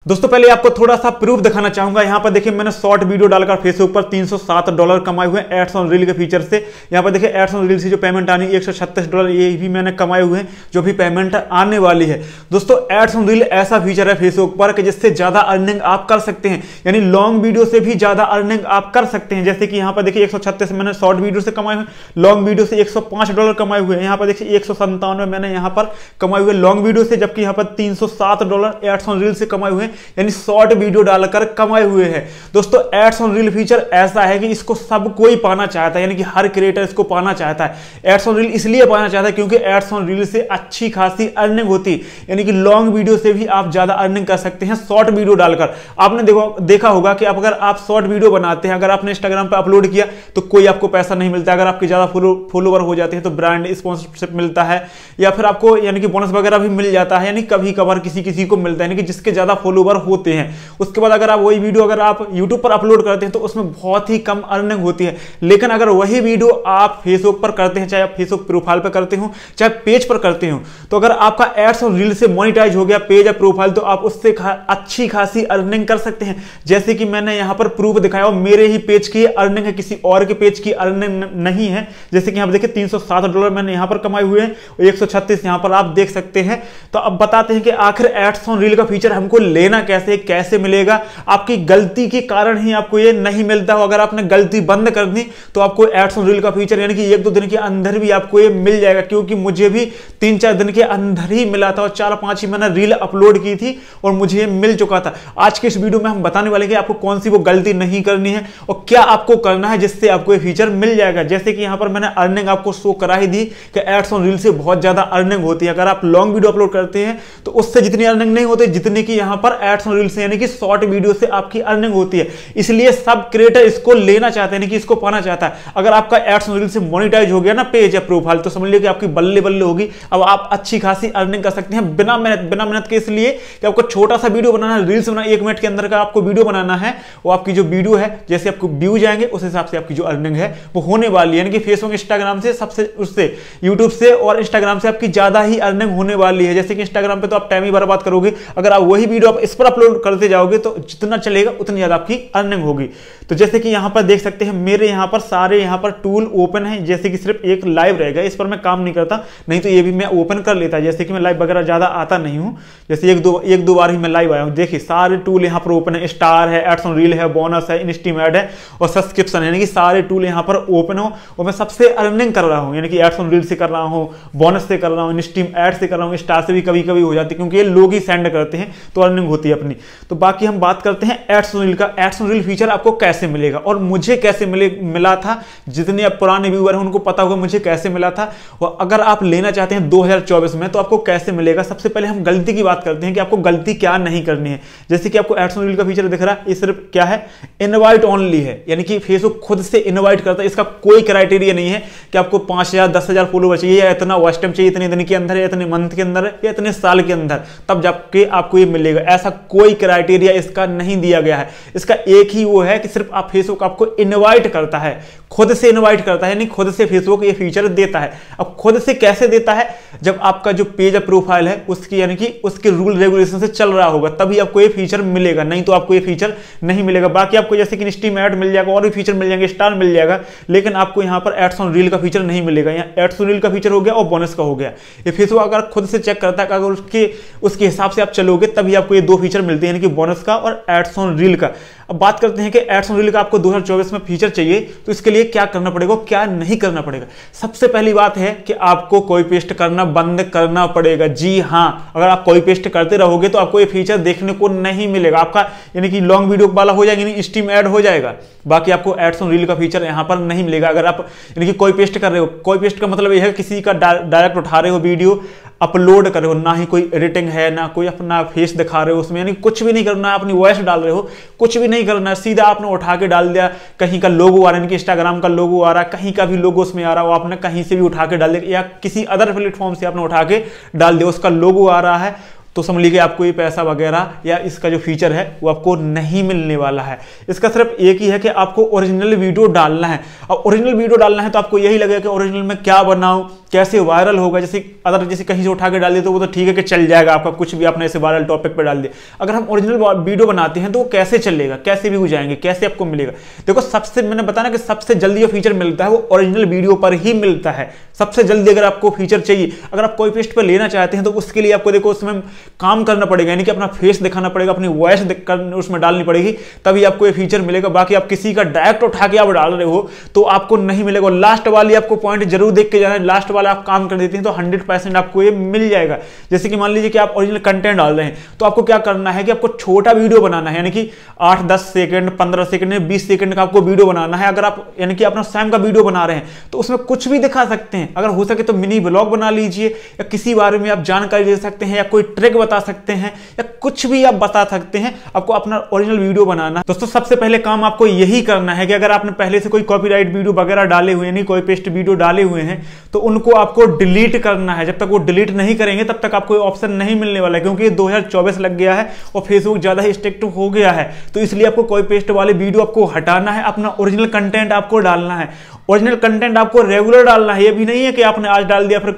दोस्तों पहले आपको थोड़ा सा प्रूफ दिखाना चाहूंगा। यहाँ पर देखिए मैंने शॉर्ट वीडियो डालकर फेसबुक पर $307 कमाए हुए हैं एड्स ऑन रील के फीचर से। यहाँ पर देखिए एड्स ऑन रील से जो पेमेंट आनी $136 ये भी मैंने कमाए हुए हैं, जो भी पेमेंट आने वाली है। दोस्तों एड्स ऑन रील ऐसा फीचर है फेसबुक पर कि जिससे ज्यादा अर्निंग आप कर सकते हैं, यानी लॉन्ग वीडियो से भी ज्यादा अर्निंग आप कर सकते हैं। जैसे कि यहाँ पर देखिए 136 मैंने शॉर्ट वीडियो से कमाए हुए, लॉन्ग वीडियो से $105 कमाए हुए हैं। यहाँ पर देखिए 197 मैंने यहाँ पर कमाए हुए लॉन्ग वीडियो से, जबकि यहाँ पर $307 एड्स ऑन रील से कमाए हुए हैं, यानी शॉर्ट वीडियो डालकर कमाए हुए हैं। दोस्तों एड्स ऑन रील फीचर ऐसा है कि इसको सब कोई पाना चाहता है, यानी कि हर क्रिएटर इसको पाना चाहता है। एड्स ऑन रील इसलिए पाना चाहता है क्योंकि एड्स ऑन रील से अच्छी खासी अर्निंग होती है, यानी कि लॉन्ग वीडियो से भी आप ज्यादा अर्निंग कर सकते हैं शॉर्ट वीडियो डालकर। आपने देखा होगा कि अगर आप शॉर्ट वीडियो बनाते हैं, अगर आपने इंस्टाग्राम पर अपलोड किया तो कोई आपको पैसा नहीं मिलता। अगर आपके ज्यादा फॉलोवर हो जाते हैं तो ब्रांड स्पॉन्सरशिप मिलता है, या फिर आपको यानी कि बोनस वगैरह भी मिल जाता है, यानी कभी कभार किसी को मिलता है, यानी कि जिसके ज्यादा फॉलोवर होते हैं। उसके बाद अगर आप वही वीडियो अगर आप YouTube पर अपलोड करते हैं तो उसमें बहुत ही कम अर्निंग होती है। लेकिन अगर वही वीडियो आप फेसबुक पर करते हैं, चाहे आप फेसबुक प्रोफाइल पर करते हो चाहे पेज पर करते हो, तो अगर आपका एड्स और रील से मोनेटाइज हो गया पेज या प्रोफाइल, तो आप उससे अच्छी खासी अर्निंग कर सकते हैं। जैसे कि मैंने यहां पर प्रूफ दिखाया और मेरे ही पेज की अर्निंग है, किसी और के पेज की अर्निंग नहीं है। जैसे कि यहां पर देखिए $307 मैंने यहां पर कमाए हुए हैं और 136 यहां पर आप देख सकते हैं। तो अब बताते हैं कि आखिर एड्स ऑन रील का फीचर हमको लेना कैसे मिलेगा। आपकी गलती के कारण ही आपको ये नहीं मिलता हो। अगर आपने गलती बंद कर दी तो आपको एड्स ऑन रील का फीचर यानी कि 1-2 दिन के अंदर भी आपको ये मिल जाएगा, क्योंकि मुझे भी 3-4 दिन के अंदर ही मिला था और 4-5 ही मैंने रील अपलोड की थी और मुझे ये मिल चुका था। आज के इस वीडियो में हम बताने वाले हैं कि आपको कौन सी वो गलती नहीं करनी है और क्या आपको करना है जिससे आपको ये फीचर मिल जाएगा। जैसे कि यहां पर मैंने अर्निंग आपको शो करा ही दी कि एड्स ऑन रील से बहुत ज्यादा अर्निंग होती है। अगर आप लॉन्ग वीडियो अपलोड करते हैं तो उससे जितनी अर्निंग नहीं होती जितनी कि यहां पर एड्स ऑन रील से यानी कि शॉर्ट वीडियो से आपकी अर्निंग होती है। इसलिए सब क्रिएटर इसको लेना चाहते हैं, कि इसको पाना चाहता है। अगर आपका एड्स ऑन रील से मोनेटाइज हो गया ना पेज या प्रोफाइल, तो समझ लीजिए कि आपकी बल्ले बल्ले होगी। अब आप अच्छी खासी अर्निंग कर सकते हैं बिना मेहनत के, इसलिए कि आपको छोटा सा वीडियो बनाना है, रील्स बनाना 1 मिनट के अंदर का आपको वीडियो बनाना है। वो आपकी जो वीडियो है जैसे आपको व्यू जाएंगे उस हिसाब से आपकी जो अर्निंग है वो होने वाली है, यानी कि फेसबुक इंस्टाग्राम से सबसे उससे यूट्यूब से और इंस्टाग्राम से आपकी ज्यादा ही अर्निंग होने वाली है। जैसे कि इंस्टाग्राम पे तो आप टाइम ही बर्बाद करोगे, अगर आप वही वीडियो आप इस पर अपलोड करते जाओगे तो जितना चलेगा उतनी ज्यादा आपकी अर्निंग होगी। तो जैसे कि यहां पर देख सकते हैं मेरे यहां पर सारे यहां पर टूल ओपन है। जैसे कि सिर्फ एक लाइव रहेगा, इस पर मैं काम नहीं करता, नहीं तो ये भी मैं ओपन कर लेता। जैसे कि मैं लाइव वगैरह ज्यादा आता नहीं हूं, जैसे एक दो बार ही मैं लाइव आया हूं। देखिए सारे टूल यहां पर ओपन है, स्टार है, एड्स ऑन रील है, बोनस है, इंस्टीम ऐड है और सब्सक्रिप्शन है, यानी कि सारे टूल यहां पर ओपन हो और मैं सबसे अर्निंग कर रहा हूं, यानी कि एड्स ऑन रील से कर रहा हूं, बोनस से कर रहा हूं, इंस्टीम ऐड से कर रहा हूं, स्टार से भी कभी कभी हो जाती है क्योंकि ये लोग ही सेंड करते हैं तो अर्निंग होती है अपनी। तो बाकी हम बात करते हैं एड्स ऑन रील का। एड्स ऑन रील फीचर आपको कैसे मिलेगा और मुझे कैसे मिला था, जितने अब पुराने व्यूअर हैं उनको पता होगा मुझे कैसे मिला था। और अगर आप लेना चाहते हैं 2024 में तो आपको कैसे मिलेगा। सबसे पहले हम गलती की बात करते हैं कि आपको गलती क्या नहीं करनी है। जैसे कि आपको एड्स ऑन रील का फीचर दिख रहा है, ये सिर्फ क्या है, इनवाइट ओनली है, यानी कि फेसबुक खुद से इनवाइट करता है। इसका कोई क्राइटेरिया नहीं है कि आपको 5000 10,000 फॉलोवर चाहिए या इतना वॉच टाइम चाहिए, इतने दिन के अंदर या इतने मंथ के अंदर या इतने साल के अंदर, तब जाके आपको ये मिलेगा। ऐसा कोई क्राइटेरिया इसका नहीं दिया गया है। इसका एक ही वो है कि सिर्फ आप फेसबुक आपको इनवाइट करता है, खुद से इनवाइट करता है, यानी खुद से फेसबुक ये फीचर देता है। अब खुद से कैसे देता है, जब आपका जो पेज या प्रोफाइल है उसकी यानी कि उसके रूल रेगुलेशन से चल रहा होगा तभी आपको ये फीचर मिलेगा, नहीं तो आपको ये फीचर नहीं मिलेगा। बाकी आपको जैसे कि इंस्टीम ऐड मिल जाएगा और भी फीचर मिल जाएंगे, स्टार मिल जाएगा, लेकिन आपको यहाँ पर एड्स ऑन रील का फीचर नहीं मिलेगा। यहाँ एड्स ऑन रील का फीचर हो गया और बोनस का हो गया। ये फेसबुक अगर खुद से चेक करता है, अगर उसके हिसाब से आप चलोगे तभी आपको ये 2 फीचर मिलते हैं, यानी कि बोनस का और एड्स ऑन रील का। अब बात करते हैं कि एड्स ऑन रील का आपको 2024 में फीचर चाहिए तो इसके लिए क्या करना पड़ेगा, क्या नहीं करना पड़ेगा। सबसे पहली बात है कि आपको कॉपी पेस्ट करना बंद करना पड़ेगा। जी हां, अगर आप कॉपी पेस्ट करते रहोगे तो आपको ये फीचर देखने को नहीं मिलेगा। आपका यानी कि लॉन्ग वीडियो वाला हो जाएगा, यानी स्टीम ऐड हो जाएगा, बाकी आपको एड्स ऑन रील का फीचर यहां पर नहीं मिलेगा। अगर आप यानी कि कॉपी पेस्ट कर रहे हो, कॉपी पेस्ट का मतलब यह है किसी का डायरेक्ट उठा रहे हो वीडियो अपलोड कर रहे हो, ना ही कोई एडिटिंग है ना कोई अपना फेस दिखा रहे हो उसमें, यानी कुछ भी नहीं करना है, अपनी वॉइस डाल रहे हो, कुछ भी नहीं करना है, सीधा आपने उठा के डाल दिया। कहीं का लोगो आ रहा है, यानी कि इंस्टाग्राम का लोगो आ रहा है, कहीं का भी लोगो उसमें आ रहा है, वो आपने कहीं से भी उठा के डाल दिया या किसी अदर प्लेटफॉर्म से आपने उठा के डाल दिया, उसका लोगो आ रहा है तो समझ लीजिए आपको ये पैसा वगैरह या इसका जो फीचर है वो आपको नहीं मिलने वाला है। इसका सिर्फ एक ही है कि आपको ओरिजिनल वीडियो डालना है। अब ओरिजिनल वीडियो डालना है तो आपको यही लगेगा कि ओरिजिनल में क्या बनाऊं, कैसे वायरल होगा। जैसे अगर कहीं से उठा के डाल दिए तो वो तो ठीक है कि चल जाएगा, आपका कुछ भी आपने ऐसे वायरल टॉपिक पर डाल दिया। अगर हम ओरिजिनल वीडियो बनाते हैं तो वो कैसे चलेगा, कैसे व्यू जाएंगे, कैसे आपको मिलेगा। देखो सबसे मैंने बताया कि सबसे जल्दी जो फीचर मिलता है वो ओरिजिनल वीडियो पर ही मिलता है। सबसे जल्दी अगर आपको फीचर चाहिए, अगर आप कोई पेस्ट पर लेना चाहते हैं तो उसके लिए आपको देखो उसमें काम करना पड़ेगा, यानी कि अपना फेस दिखाना पड़ेगा, अपनी वॉइस उसमें डालनी पड़ेगी, तभी आपको ये फीचर मिलेगा। बाकी आप किसी का डायरेक्ट उठा के आप डाल रहे हो तो आपको नहीं मिलेगा। लास्ट वाली आपको पॉइंट जरूर देख के जाना है, लास्ट वाला आप काम कर देते हैं तो 100% आपको ये मिल जाएगा। जैसे कि मान लीजिए कि आप ओरिजिनल कंटेंट डाल रहे हैं तो आपको क्या करना है कि आपको छोटा वीडियो बनाना है, यानी कि 8-10 सेकंड 15 सेकंड 20 सेकंड का आपको वीडियो बनाना है। अगर आप यानी कि अपना स्वयं का वीडियो बना रहे हैं तो उसमें कुछ भी दिखा सकते हैं। अगर हो सके तो मिनी ब्लॉग बना लीजिए, या किसी बारे में आप जानकारी दे सकते हैं, या कोई ट्रिक बता सकते हैं, या कुछ भी आप बता सकते हैं। आपको अपना ओरिजिनल वीडियो बनाना है। दोस्तों सबसे पहले काम आपको यही करना है कि अगर आपने पहले से कोई कॉपीराइट वीडियो वगैरह डाले हुए नहीं, कोई पेस्ट वीडियो डाले हुए हैं तो उनको आपको डिलीट करना है। जब तक वो डिलीट नहीं करेंगे तब तक आपको ऑप्शन नहीं मिलने वाला है, क्योंकि ये 2024 लग गया है और फेसबुक ज्यादा ही स्ट्रिक्ट हो गया है। तो इसलिए आपको कोई पेस्ट वाले वीडियो आपको हटाना है, अपना ओरिजिनल कंटेंट आपको डालना है। ओरिजिनल कंटेंट आपको रेगुलर डालना है। ये भी नहीं है कि आपने आज डाल दिया फिर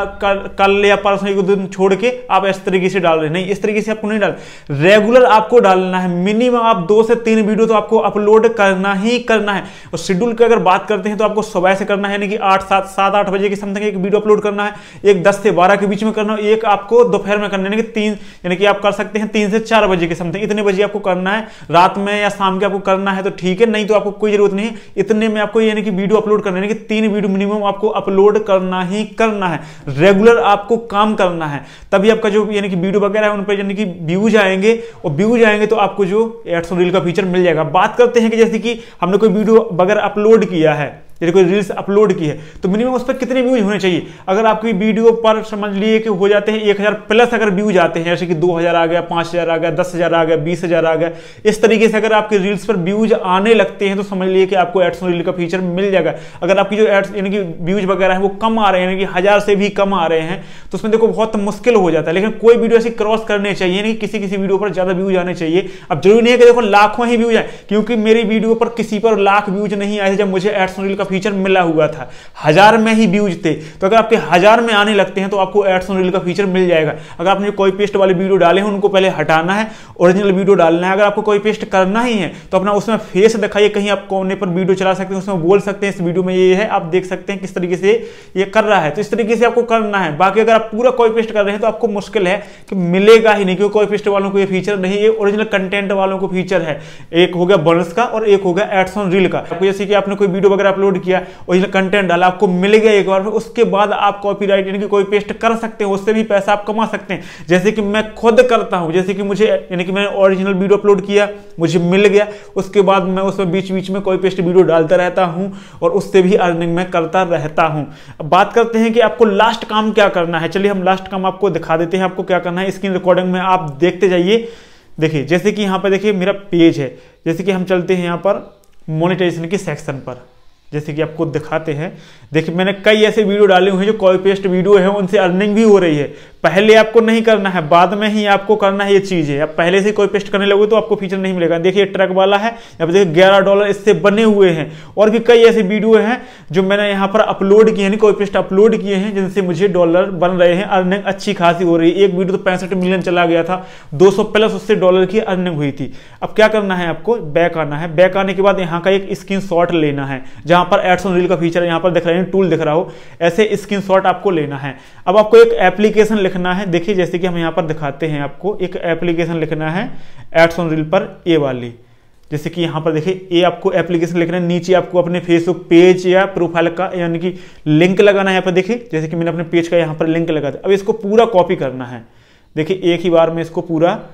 कल या परसों एक दिन छोड़ के आप इस तरीके से डाल रहे हैं, नहीं, इस तरीके से आपको नहीं डाल, रेगुलर आपको डालना है। मिनिमम आप 2 से 3 वीडियो तो आपको अपलोड करना ही करना है। और शेड्यूल की अगर बात करते हैं तो आपको सुबह से करना है, यानी कि 7-8 बजे के समथिंग एक वीडियो अपलोड करना है, एक 10 से 12 के बीच में करना है, एक आपको दोपहर में करना है, यानी कि 3, यानी कि आप कर सकते हैं 3 से 4 बजे के समथिंग, इतने बजे आपको करना है। रात में या शाम के आपको करना है तो ठीक है, नहीं तो आपको कोई जरूरत नहीं है। इतने में आपको यानी कि वीडियो अपलोड करना है, यानी कि 3 वीडियो मिनिमम आपको अपलोड करना ही करना है। रेगुलर आपको काम करना है, तभी आपका जो यानी कि वीडियो वगैरह है उन पर यानी कि व्यूज आएंगे, और व्यूज आएंगे तो आपको जो एड्स ऑन रील का फीचर मिल जाएगा। बात करते हैं कि जैसे कि हमने कोई वीडियो वगैरह अपलोड किया है, यदि कोई रील्स अपलोड की है तो मिनिमम उस पर कितने व्यूज होने चाहिए। अगर आपकी वीडियो पर समझ लिए कि हो जाते हैं 1000 प्लस अगर व्यूज आते हैं, जैसे कि 2000 आ गया, 5000 आ गया, 10,000 आ गया, 20,000 आ गया, इस तरीके से अगर आपके रील्स पर व्यूज आने लगते हैं तो समझ लिए कि आपको एड्स ऑन रील का फीचर मिल जाएगा। अगर आपकी जो एड्स यानी कि व्यूज वगैरह है वो कम आ रहे हैं, यानी कि 1000 से भी कम आ रहे हैं, तो उसमें देखो बहुत मुश्किल हो जाता है। लेकिन कोई वीडियो ऐसी क्रॉस करने चाहिए, नहीं किसी वीडियो पर ज्यादा व्यूज आने चाहिए। अब जरूरी नहीं है कि देखो लाखों ही व्यूज आए, क्योंकि मेरी वीडियो पर किसी पर लाख व्यूज नहीं आए जब मुझे एड्स ऑन रील का फीचर मिला हुआ था, 1000 में ही व्यूज थे। तो अगर आपके 1000 में आने लगते हैं तो आपको एड्स ऑन रील का फीचर मिल जाएगा। अगर आपने कोई पेस्ट वाले वीडियो डाले हैं उनको पहले हटाना है, ओरिजिनल वीडियो डालना है। अगर आपको कोई पेस्ट करना ही है तो अपना उसमें फेस दिखाइए, कहीं आप कोने पर वीडियो चला सकते हैं, उसमें बोल सकते हैं इस वीडियो में ये है, आप देख सकते हैं किस तरीके से ये कर रहा है। तो इस तरीके से आपको करना है। बाकी अगर आप पूरा कोई पेस्ट कर रहे हैं तो आपको मुश्किल है कि मिलेगा ही नहीं, क्योंकि कोई पेस्ट वालों को ये फीचर नहीं, ये ओरिजिनल कंटेंट वालों को फीचर है। एक हो गया बोनस का और एक हो गया एड्स ऑन रील का। आपको जैसे कि आपने कोई वीडियो वगैरह अपलोड किया, ओरिजिनल कंटेंट डाला, आपको मिल गया एक बार, उसके बाद आप कॉपीराइट यानी कि कोई पेस्ट कर सकते हैं, उससे भी पैसा आप कमा सकते हैं। जैसे कि मैं खुद करता हूं, जैसे कि मुझे यानी कि मैंने ओरिजिनल वीडियो अपलोड किया, मुझे मिल गया, उसके बाद मैं उसमें बीच बीच में कोई पेस्ट वीडियो डालता रहता हूं और उससे भी अर्निंग में करता रहता हूं। अब बात करते हैं कि आपको लास्ट काम क्या करना है। चलिए हम लास्ट काम आपको दिखा देते हैं। आपको क्या करना है, स्क्रीन रिकॉर्डिंग में आप देखते जाइए। देखिए जैसे कि यहाँ पर देखिए मेरा पेज है, जैसे कि हम चलते हैं यहाँ पर मोनेटाइजेशन के सेक्शन पर, जैसे कि आपको दिखाते हैं। देखिए मैंने कई ऐसे वीडियो डाले हुए हैं जो कॉपी पेस्ट वीडियो है, उनसे अर्निंग भी हो रही है। पहले आपको नहीं करना है, बाद में ही आपको करना है ये चीज है। आप पहले से कोई पेस्ट करने लगोगे तो आपको फीचर नहीं मिलेगा। देखिए ट्रक वाला है, यहाँ पे देखिए $11 इससे बने हुए हैं। और भी कई ऐसे वीडियो हैं जो मैंने यहाँ पर अपलोड किए हैं, कोई पेस्ट अपलोड किए हैं, जिनसे मुझे डॉलर बन रहे हैं, अर्निंग अच्छी खासी हो रही है। एक वीडियो तो 65 मिलियन चला गया था, 200 प्लस उससे डॉलर की अर्निंग हुई थी। अब क्या करना है, आपको बैक आना है। बैक आने के बाद यहाँ का एक स्क्रीनशॉट लेना है, जहां पर एड्स ऑन रील का फीचर यहाँ पर दिख रहा है, टूल दिख रहा हो, ऐसे स्क्रीनशॉट आपको लेना है। अब आपको एक एप्लीकेशन लिखना है। देखिए जैसे कि हम यहाँ पर दिखाते हैं, आपको एक एप्लीकेशन लिखना है एड्स ऑन रील पर, ए वाली। जैसे कि यहाँ पर देखिए ये आपको एप्लीकेशन लिखना है। नीचे आपको अपने फेसबुक पेज या प्रोफाइल का यानी कि लिंक लगाना है। यहाँ पर देखिए जैसे कि मैंने अपने पेज का यहाँ पर लिंक लगा दिया। अब इसको पूरा कॉपी करना है। देखिए एक ही बार में इसको पूरा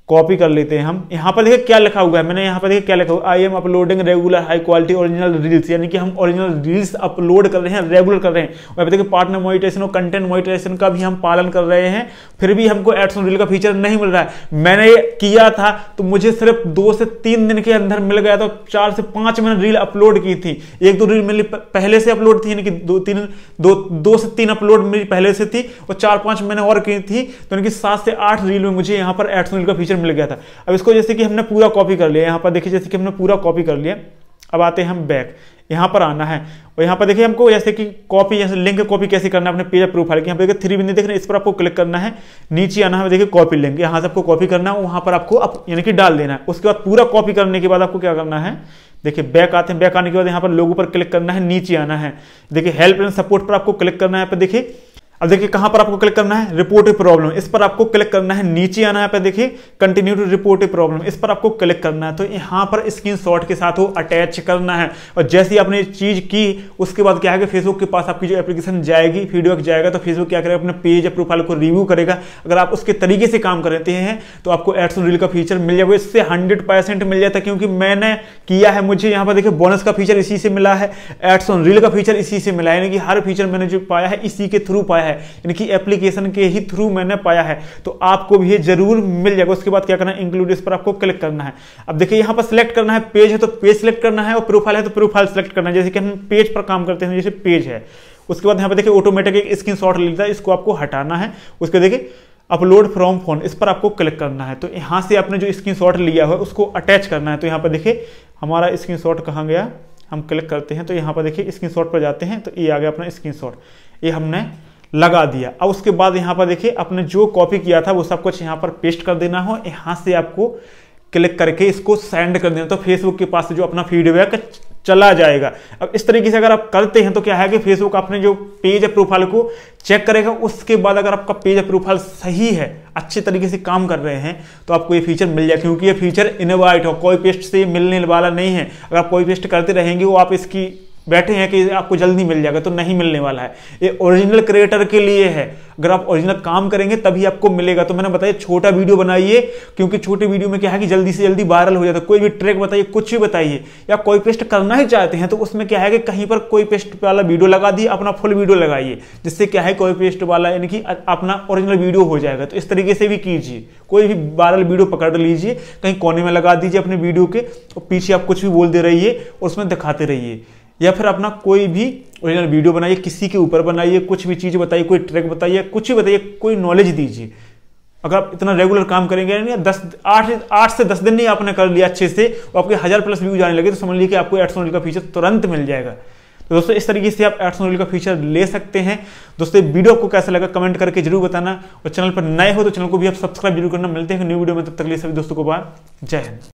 कॉपी कर लेते हैं हम। यहाँ पर देखिए क्या लिखा हुआ है, मैंने यहाँ पर देखिए क्या लिखा हुआ, I am uploading regular high quality original reels, यानी कि हम ओरिजिनल रील्स अपलोड कर रहे हैं, रेगुलर कर रहे हैं। और देखिए पार्टनर मोनेटाइजेशन और कंटेंट मोनेटाइजेशन का भी हम पालन कर रहे हैं, फिर भी हमको एड्स ऑन रील का फीचर नहीं मिल रहा है। मैंने ये किया था तो मुझे सिर्फ 2 से 3 दिन के अंदर मिल गया, तो 4 से 5 मैंने रील अपलोड की थी। 1-2 रील मेरी पहले से अपलोड थी, यानी कि 2 से 3 अपलोड मेरी पहले से थी और 4-5 मैंने और की थी, तो यानी कि 7 से 8 रील में मुझे यहाँ पर एड्स ऑन रील का फीचर मिल गया था। अब इसको जैसे कि हमने पूरा कॉपी कर लिया, यहाँ पर देखिए जैसे कि हमने पूरा कॉपी कर लिया। अब आते हैं हम बैक, यहाँ पर आना है और यहाँ पर देखिए हमको जैसे कि कॉपी, जैसे लिंक कॉपी कैसे करना है अपने पेज प्रोफाइल की। यहाँ पे देखिए 3 बिंदु देख रहे हैं, इस पर आपको क्लिक करना है, नीचे आना है, देखिए कॉपी लिंक, यहाँ से आपको कॉपी करना है, वहाँ पर आपको यानी कि डाल देना है। उसके बाद पूरा कॉपी करने के बाद आपको क्या करना है, देखिए बैक आते हैं, बैक आने के बाद यहाँ पर लोगो पर क्लिक करना है, नीचे आना है, देखिए हेल्प एंड सपोर्ट पर आपको क्लिक करना है। यहाँ पे देखिए अब देखिए कहां पर आपको क्लिक करना है, रिपोर्ट ए प्रॉब्लम, इस पर आपको क्लिक करना है, नीचे आना है, पे देखिए continue to report a problem, इस पर आपको क्लिक करना है। तो यहां पर स्क्रीनशॉट के साथ वो अटैच करना है और जैसे ही आपने चीज की उसके बाद क्या है कि फेसबुक के पास आपकी जो एप्लीकेशन जाएगी, फीडबैक जाएगा, तो फेसबुक क्या करेगा, अपने पेज या प्रोफाइल को रिव्यू करेगा। अगर आप उसके तरीके से काम करते हैं तो आपको एड्स ऑन रील का फीचर मिल जाएगा, इससे 100% मिल जाता है, क्योंकि मैंने किया है, मुझे यहाँ पर देखिए बोनस का फीचर इसी से मिला है, एड्स ऑन रील का फीचर इसी से मिला है, यानी कि हर फीचर मैंने जो पाया है इसी के थ्रू पाया है, यानी कि एप्लीकेशन के ही थ्रू मैंने पाया है। तो आपको भी ये जरूर मिल जाएगा। उसके बाद क्या करना है, इंक्लूड, इस पर आपको क्लिक करना है। अब देखिए यहाँ पर सिलेक्ट करना है, पेज है तो पेज सिलेक्ट करना है और प्रोफाइल है तो प्रोफाइल सिलेक्ट करना है। जैसे कि हम पेज पर काम करते हैं, जैसे पेज है, उसके बाद यहाँ पर देखिए ऑटोमेटिक एक स्क्रीनशॉट लेता है, इसको आपको हटाना है। उसके देखिए अपलोड फ्रॉम फोन, इस पर आपको क्लिक करना है। तो यहाँ से आपने जो स्क्रीनशॉट लिया है उसको अटैच करना है। तो यहाँ पर देखिए हमारा स्क्रीनशॉट कहाँ गया, हम क्लिक करते हैं तो यहाँ पर देखिए स्क्रीनशॉट पर जाते हैं तो ये आ गया अपना स्क्रीनशॉट, ये हमने लगा दिया। अब उसके बाद यहाँ पर देखिए आपने जो कॉपी किया था वो सब कुछ यहाँ पर पेस्ट कर देना हो, यहाँ से आपको क्लिक करके इसको सेंड कर देना, तो फेसबुक के पास जो अपना फीडबैक चला जाएगा। अब इस तरीके से अगर आप करते हैं तो क्या है कि फेसबुक अपने जो पेज या प्रोफाइल को चेक करेगा, उसके बाद अगर आपका पेज या प्रोफाइल सही है, अच्छे तरीके से काम कर रहे हैं, तो आपको ये फीचर मिल जाए, क्योंकि ये फीचर इनवाइट हो, कोई पेस्ट से मिलने वाला नहीं है। अगर आप कोई पेस्ट करते रहेंगे वो आप इसकी बैठे हैं कि आपको जल्दी मिल जाएगा, तो नहीं मिलने वाला है। ये ओरिजिनल क्रिएटर के लिए है, अगर आप ओरिजिनल काम करेंगे तभी आपको मिलेगा। तो मैंने बताया छोटा वीडियो बनाइए, क्योंकि छोटे वीडियो में क्या है कि जल्दी से जल्दी वायरल हो जाता है। कोई भी ट्रिक बताइए, कुछ भी बताइए, या कोई पेस्ट करना ही चाहते हैं तो उसमें क्या है कि कहीं पर कोई पेस्ट वाला वीडियो लगा दिए, अपना फुल वीडियो लगाइए, जिससे क्या है कोई पेस्ट वाला यानी कि अपना ओरिजिनल वीडियो हो जाएगा। तो इस तरीके से भी कीजिए, कोई भी वायरल वीडियो पकड़ लीजिए, कहीं कोने में लगा दीजिए अपने वीडियो के, और पीछे आप कुछ भी बोलते रहिए और उसमें दिखाते रहिए, या फिर अपना कोई भी ओरिजिनल वीडियो बनाइए, किसी के ऊपर बनाइए, कुछ भी चीज़ बताइए, कोई ट्रिक बताइए, कुछ भी बताइए, कोई नॉलेज दीजिए। अगर आप इतना रेगुलर काम करेंगे, 8 से 10 दिन नहीं आपने कर लिया अच्छे से, और आपके 1000+ व्यूज आने लगे, तो समझ लीजिए कि आपको एड्स ऑन रील का फीचर तुरंत मिल जाएगा। तो दोस्तों इस तरीके से आप एड्स ऑन रील का फीचर ले सकते हैं। दोस्तों वीडियो आपको कैसा लगा कमेंट करके जरूर बताना, और चैनल पर नए हो तो चैनल को भी आप सब्सक्राइब जरूर करना। मिलते हैं न्यू वीडियो में, तब तक के लिए सभी दोस्तों को बाय, जय हिंद।